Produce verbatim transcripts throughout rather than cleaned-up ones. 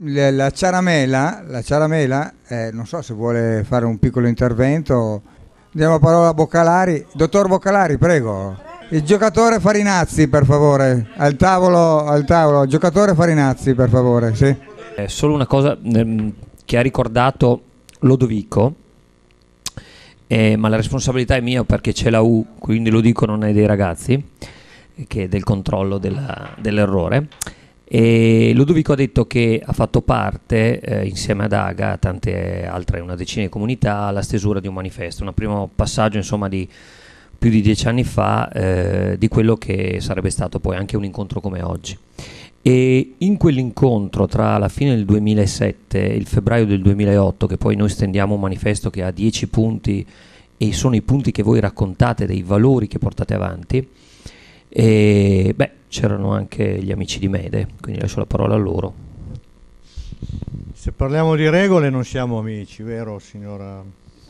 La, la Ciaramella, la Ciaramella eh, non so se vuole fare un piccolo intervento. Diamo la parola a Boccalari. Dottor Boccalari, prego. Il giocatore Farinazzi, per favore. Al tavolo, al tavolo. Giocatore Farinazzi, per favore. Sì. Eh, solo una cosa ehm, che ha ricordato Lodovico, eh, ma la responsabilità è mia perché c'è la U, quindi lo dico, non è dei ragazzi, che è del controllo della, dell'errore. E Ludovico ha detto che ha fatto parte, eh, insieme ad Aga, a tante altre, una decina di comunità, alla stesura di un manifesto, un primo passaggio insomma di più di dieci anni fa, eh, di quello che sarebbe stato poi anche un incontro come oggi. E in quell'incontro tra la fine del duemilasette e il febbraio del duemilaotto, che poi noi stendiamo un manifesto che ha dieci punti e sono i punti che voi raccontate, dei valori che portate avanti, e beh, c'erano anche gli amici di Mede, quindi lascio la parola a loro. Se parliamo di regole non siamo amici, vero signora?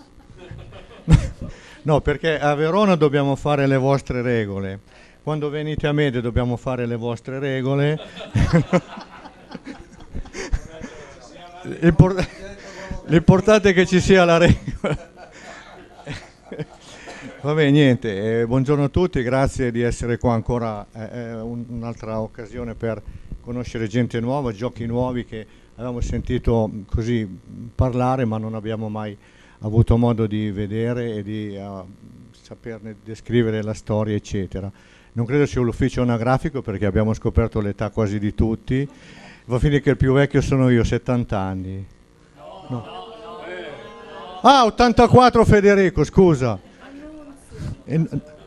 No, perché a Verona dobbiamo fare le vostre regole, quando venite a Mede dobbiamo fare le vostre regole. L'import- l'importante è che ci sia la regola. Vabbè, niente, eh, buongiorno a tutti, grazie di essere qua ancora, eh, un, un'altra occasione per conoscere gente nuova, giochi nuovi che avevamo sentito così parlare ma non abbiamo mai avuto modo di vedere e di uh, saperne descrivere la storia, eccetera. Non credo sia l'ufficio anagrafico perché abbiamo scoperto l'età quasi di tutti, va a finire che il più vecchio sono io, settanta anni. No. Ah, ottantaquattro Federico, scusa. E,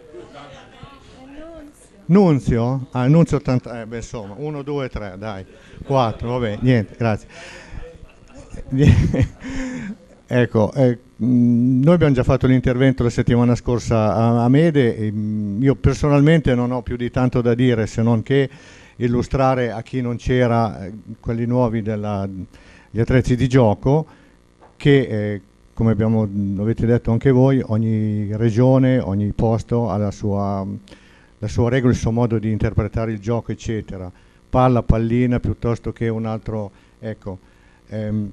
Nunzio? Ah, Nunzio ottanta, eh beh insomma, uno, due, tre, dai, quattro, vabbè, niente, grazie. Ecco, eh, noi abbiamo già fatto l'intervento la settimana scorsa a, a Mede, e, io personalmente non ho più di tanto da dire se non che illustrare a chi non c'era eh, quelli nuovi della, gli attrezzi di gioco che eh, come abbiamo, avete detto anche voi, ogni regione, ogni posto ha la sua, la sua regola, il suo modo di interpretare il gioco, eccetera. Palla, pallina, piuttosto che un altro, ecco. Ehm,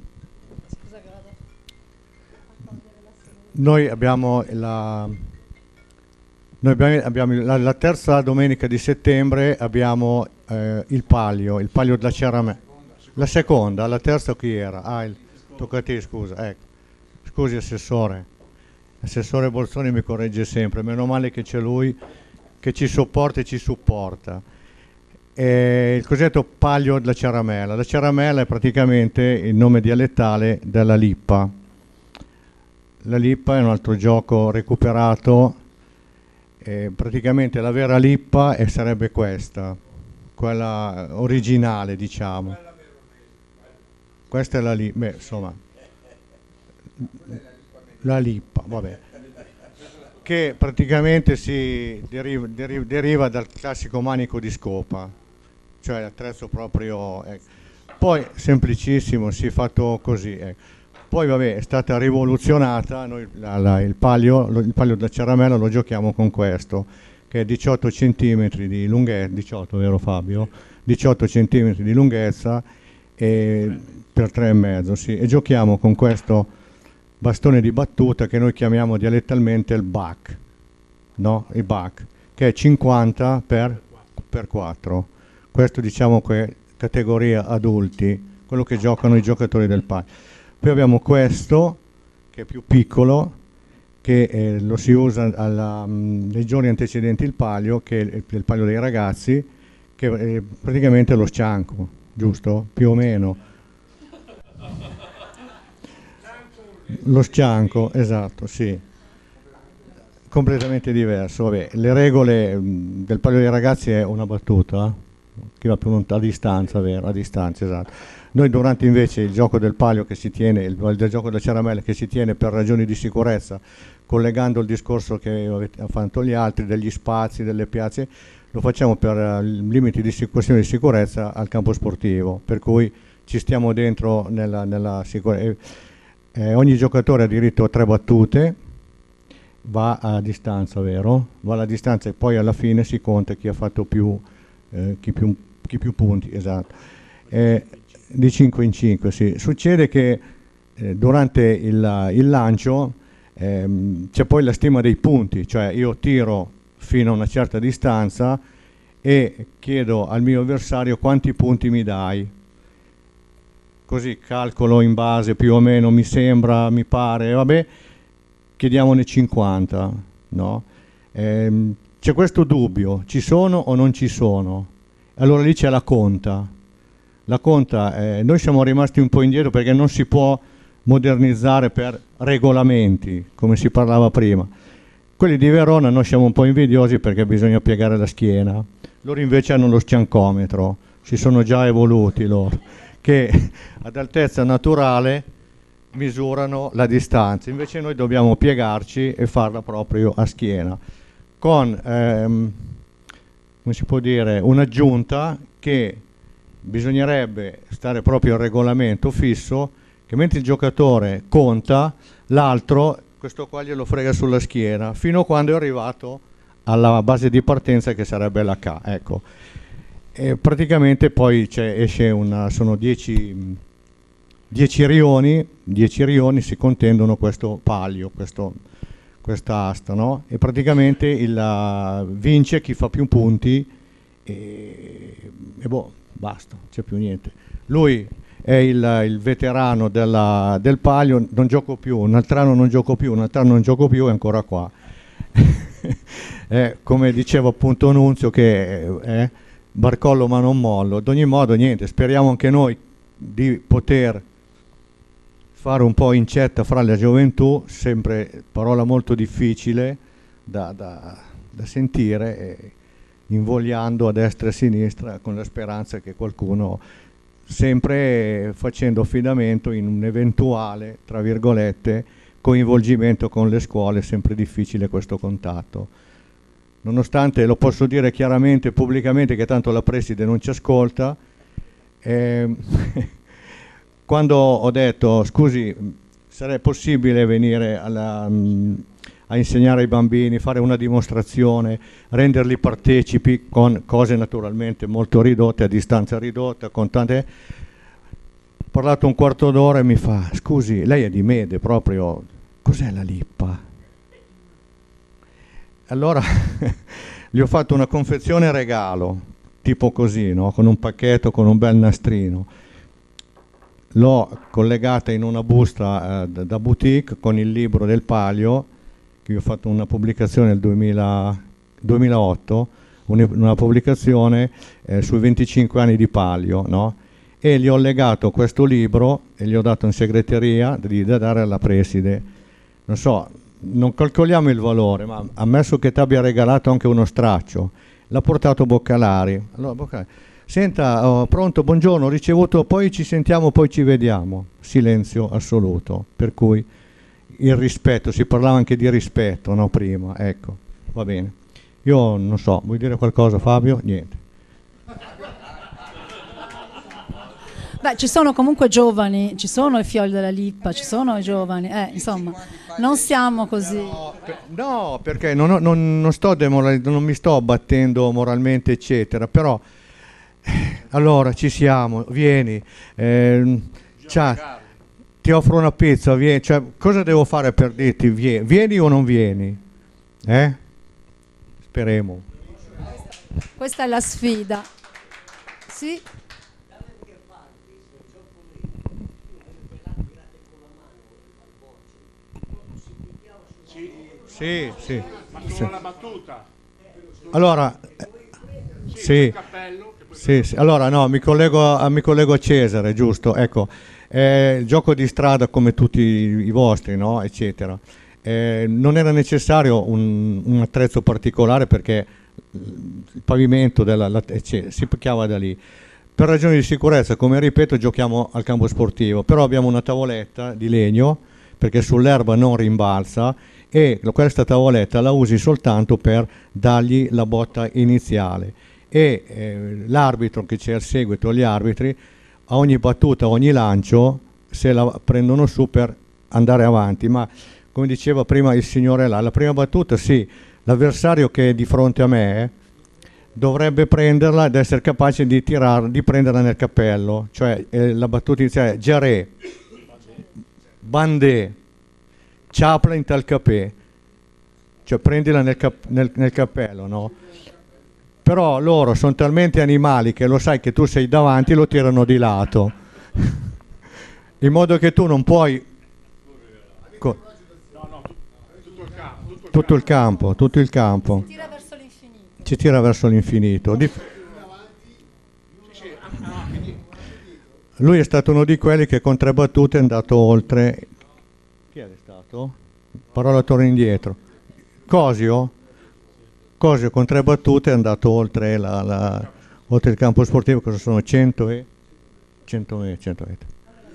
noi abbiamo la, noi abbiamo, abbiamo la, la terza domenica di settembre abbiamo eh, il palio, il palio della Ciaramella. La seconda, la terza chi era? Ah, il, tocca a te, scusa, ecco. Scusi assessore, l'assessore Bolzoni mi corregge sempre, meno male che c'è lui che ci sopporta e ci supporta. E il cosiddetto palio della Ciaramella. La Ciaramella è praticamente il nome dialettale della lippa. La lippa è un altro gioco recuperato, e praticamente la vera lippa e sarebbe questa, quella originale diciamo. Questa è la lippa, beh insomma. La lippa, vabbè, che praticamente si deriva, deriva, deriva dal classico manico di scopa, cioè l'attrezzo proprio, eh. Poi semplicissimo, si è fatto così, eh. Poi vabbè è stata rivoluzionata, noi la, la, il palio, lo, il palio della Ciaramella lo giochiamo con questo, che è diciotto centimetri di lunghezza, diciotto vero Fabio? diciotto centimetri di lunghezza e per tre e mezzo, sì, e giochiamo con questo bastone di battuta che noi chiamiamo dialettalmente il buck, no? Il buck, che è cinquanta per quattro. Questo diciamo che è categoria adulti, quello che giocano i giocatori del palio. Poi abbiamo questo, che è più piccolo, che eh, lo si usa alla, mh, nei giorni antecedenti il palio, che è il, il palio dei ragazzi, che è praticamente lo scianco, giusto? Più o meno. Lo scianco, esatto, sì, completamente diverso. Vabbè, le regole mh, del palio dei ragazzi è una battuta, che va più lontano, a distanza, vero? A distanza, esatto. Noi durante invece il gioco del palio che si tiene, il, il gioco della Ciaramella che si tiene per ragioni di sicurezza, collegando il discorso che avete fatto gli altri, degli spazi, delle piazze, lo facciamo per uh, limiti di sic- questioni di sicurezza al campo sportivo, per cui ci stiamo dentro nella, nella sicurezza. Eh, ogni giocatore ha diritto a tre battute, va a distanza, vero? Va alla distanza e poi alla fine si conta chi ha fatto più, eh, chi più, chi più punti, esatto. Eh, di cinque in cinque, sì. Succede che eh, durante il, il lancio ehm, c'è poi la stima dei punti, cioè io tiro fino a una certa distanza e chiedo al mio avversario quanti punti mi dai. Così calcolo in base più o meno, mi sembra, mi pare, vabbè, chiediamone cinquanta, no? Ehm, c'è questo dubbio, ci sono o non ci sono? Allora lì c'è la conta. La conta, eh, noi siamo rimasti un po' indietro perché non si può modernizzare per regolamenti, come si parlava prima. Quelli di Verona noi siamo un po' invidiosi perché bisogna piegare la schiena. Loro invece hanno lo sciancometro, si sono già evoluti loro, che ad altezza naturale misurano la distanza, invece noi dobbiamo piegarci e farla proprio a schiena, con ehm, come si può dire, un'aggiunta che bisognerebbe stare proprio al regolamento fisso, che mentre il giocatore conta, l'altro, questo qua glielo frega sulla schiena, fino a quando è arrivato alla base di partenza che sarebbe la K, ecco. E praticamente poi esce una, sono dieci rioni, dieci rioni si contendono questo palio, questo, questa asta, no? E praticamente il, uh, vince chi fa più punti e, e boh, basta, non c'è più niente. Lui è il, il veterano della, del palio, non gioco più, un altro anno non gioco più, un altro anno non gioco più, è ancora qua. eh, come diceva appunto Nunzio, che eh, barcollo ma non mollo. Ad ogni modo niente, speriamo anche noi di poter fare un po' incetta fra la gioventù, sempre parola molto difficile da, da, da sentire, e invogliando a destra e a sinistra con la speranza che qualcuno, sempre facendo affidamento in un eventuale, tra virgolette, coinvolgimento con le scuole, è sempre difficile questo contatto. Nonostante, lo posso dire chiaramente, pubblicamente, che tanto la preside non ci ascolta, eh, quando ho detto, scusi, sarebbe possibile venire alla, mh, a insegnare ai bambini, fare una dimostrazione, renderli partecipi con cose naturalmente molto ridotte, a distanza ridotta, con tante... Ho parlato un quarto d'ora e mi fa, scusi, lei è di Mede proprio, cos'è la lippa? Allora gli ho fatto una confezione regalo, tipo così, no? Con un pacchetto, con un bel nastrino. L'ho collegata in una busta eh, da boutique con il libro del palio, che io ho fatto una pubblicazione nel duemila, duemilaotto, una pubblicazione eh, sui venticinque anni di palio, no? E gli ho legato questo libro e gli ho dato in segreteria di, da dare alla preside. Non so, non calcoliamo il valore, ma ammesso che ti abbia regalato anche uno straccio, l'ha portato Boccalari. Allora, Boccalari, senta, oh, pronto, buongiorno, ho ricevuto, poi ci sentiamo, poi ci vediamo. Silenzio assoluto, per cui il rispetto, si parlava anche di rispetto, no, prima, ecco, va bene. Io non so, vuoi dire qualcosa, Fabio? Niente. Beh, ci sono comunque giovani, ci sono i fiori della lippa, ci sono i giovani, eh, insomma, non siamo così. No, per, no perché non, non, non, sto non mi sto abbattendo moralmente, eccetera, però eh, allora ci siamo, vieni, eh, cioè, ti offro una pizza, vieni, cioè, cosa devo fare per dirti vieni, vieni o non vieni? Eh? Speriamo. Questa è la sfida. Sì. Sì, sì. Ma solo sì. la battuta. Allora, eh, sì, cappello, sì, sì. Allora no, mi collego, a, mi collego a Cesare, giusto? Ecco, eh, il gioco di strada come tutti i vostri, no? Eccetera. Eh, non era necessario un, un attrezzo particolare perché il pavimento della, la, cioè, si picchiava da lì. Per ragioni di sicurezza, come ripeto, giochiamo al campo sportivo, però abbiamo una tavoletta di legno perché sull'erba non rimbalza, e questa tavoletta la usi soltanto per dargli la botta iniziale, e eh, l'arbitro che c'è al seguito, gli arbitri, a ogni battuta, a ogni lancio se la prendono su per andare avanti. Ma come diceva prima il signore là, la prima battuta sì, l'avversario che è di fronte a me dovrebbe prenderla ed essere capace di tirarla, di prenderla nel cappello, cioè eh, la battuta iniziale è Jaré, Bandé, Chaplin tal capè, cioè prendila nel, cap nel, nel cappello, no? Però loro sono talmente animali che lo sai che tu sei davanti e lo tirano di lato, in modo che tu non puoi... Co tutto il campo, tutto il campo. Ci tira verso l'infinito. Ci tira verso l'infinito. Lui è stato uno di quelli che con tre battute è andato oltre. Chi è stato? Parola torna indietro. Cosio? Cosio con tre battute è andato oltre, la, la, oltre il campo sportivo, cosa sono cento e cento metri. cento metri.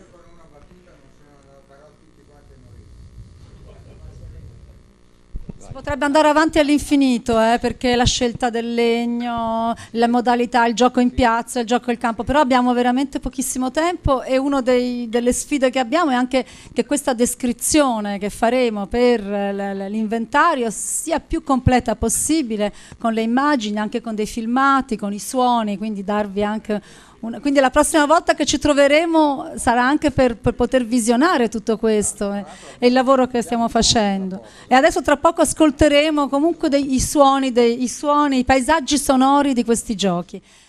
Potrebbe andare avanti all'infinito, eh, perché la scelta del legno, la modalità, il gioco in piazza, il gioco al campo, però abbiamo veramente pochissimo tempo e una delle sfide che abbiamo è anche che questa descrizione che faremo per l'inventario sia più completa possibile, con le immagini, anche con dei filmati, con i suoni, quindi darvi anche... Una, quindi la prossima volta che ci troveremo sarà anche per, per poter visionare tutto questo eh, e il lavoro che stiamo facendo. E adesso tra poco ascolteremo comunque dei, i suoni, dei, i suoni, i paesaggi sonori di questi giochi.